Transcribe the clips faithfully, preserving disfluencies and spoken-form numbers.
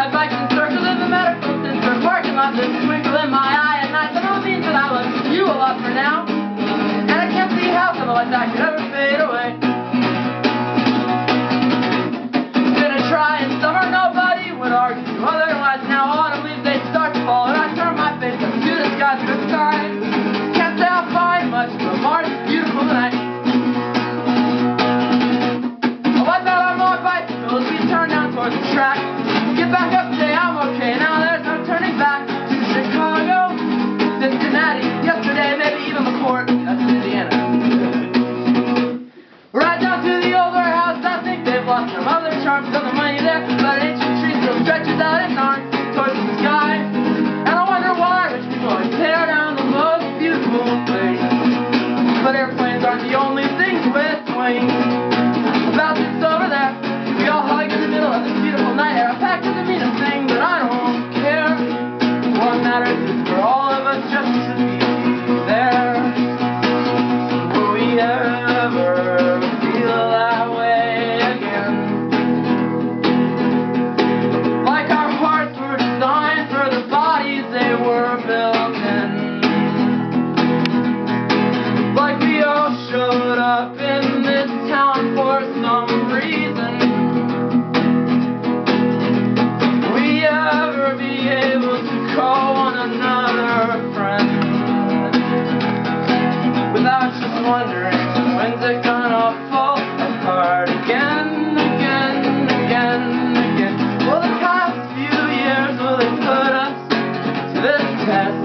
ride bikes in circles in the medical center parking lot. There's a twinkle in my eye at night. That all means that I love you a lot for now. And I can't see how some of that could ever fade away. Gonna try in summer, nobody would argue otherwise. Now autumn leaves, they start to fall, and I turn my face up to the sky, to the sky. Can't say I'll find much, but Mars is beautiful tonight. I wipe out on my bicycle as we turn down towards the track. Get back up, say I'm okay, now there's no turning back. To Chicago, Cincinnati, yesterday, maybe even McCourt, that's Indiana. Right down to the old warehouse, I think they've lost some other charms, got the money there, but ancient tree still stretches out its arms towards the sky. And I wonder why rich people always tear down the most beautiful place. But airplanes aren't the only things with wings. About this over there, we all hug in the middle of this beautiful night air. A pack doesn't mean a thing, but I don't care. What matters is for all of us just to be there. Will we ever feel that way again? Like our hearts were designed for the bodies they were built in. Like we all showed up in this town for some reason. Will we ever be able to call one another friend? Without just wondering, when's it gonna fall apart again, again, again, again? Well, the past few years, will they put us to this test?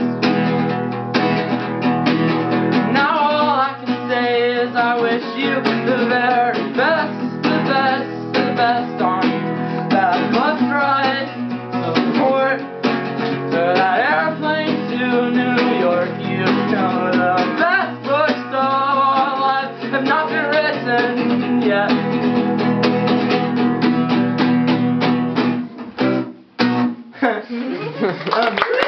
Now all I can say is I wish you the very best, the best, the best on that bus ride, support to that airplane to New York. You know the best books of our lives have not been written yet. um,